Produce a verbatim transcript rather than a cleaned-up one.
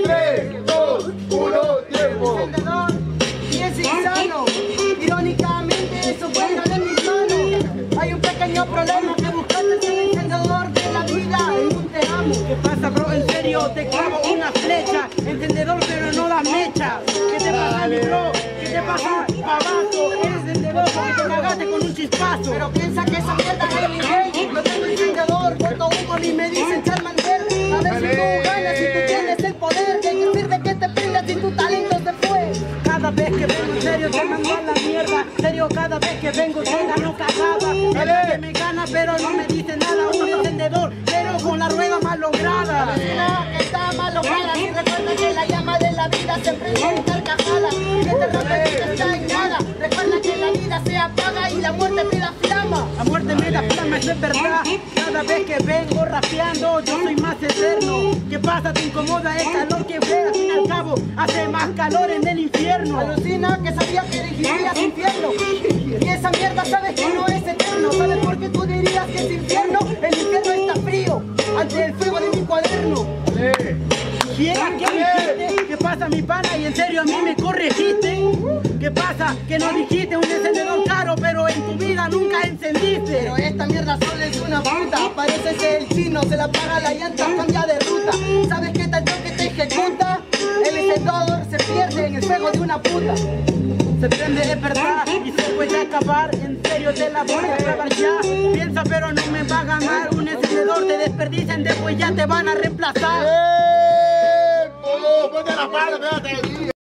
tres, dos, uno, tiempo. Encendedor y es insano. Irónicamente eso vuela de mis manos. Hay un pequeño problema que buscaste es el encendedor de la vida en un te amo. ¿Qué pasa, bro? En serio, te clavo una flecha. Encendedor pero no la mecha. ¿Qué te pasa, mi bro? ¿Qué te pasa, babazo? Eres encendedor porque te cagaste con un chispazo. Pero piensa que esa mierda es mi gay. No tengo encendedor, boto humo ni me dicen Charmander. A ver si tú ganas, si tú tienes el poder. ¿De qué sirve que te prendas si tu talento se fue? Cada vez que vengo en serio te mando a la mierda. Serio, cada vez que vengo te gano cagada. Es la que me gana pero no me dice nada. Un encendedor pero con la rueda mal lograda. La vecina que está mal lograda. Y recuerda que la llama de la vida se prende en carcajada. Y este rapetito está en nada. Recuerda que la vida se apaga y la muerte me da flama. La muerte me da flama, eso es verdad. Cada vez que vengo rapeando yo soy más eterno. ¿Qué pasa? Te incomoda el calor que ve. Al fin y al cabo hace más calor en el infierno. Alucina que sabía que elegirías infierno. Y esa mierda sabes que no es eterno. ¿Sabes por qué tú dirías que es infierno? El infierno está frío ante el fuego de mi cuaderno. Quiera que dijiste, ¿qué pasa mi pana? Y en serio a mí me corregiste. ¿Qué pasa? Que no dijiste un encendedor caro, pero en tu vida nunca encendiste. Pero esta mierda solo es una puta. Parece ser el chino, se la paga la llanta, cambia de ruta. ¿Sabes qué tal yo que te ejecuta? El encendedor se pierde en el fuego de una puta. Se prende de verdad y se puede acabar. En serio te la voy a clavar ya. Piensa pero no me va a ganar. Un encendedor te desperdician, después ya te van a reemplazar. ¡Eh! ¡Ponte la mano, espérate!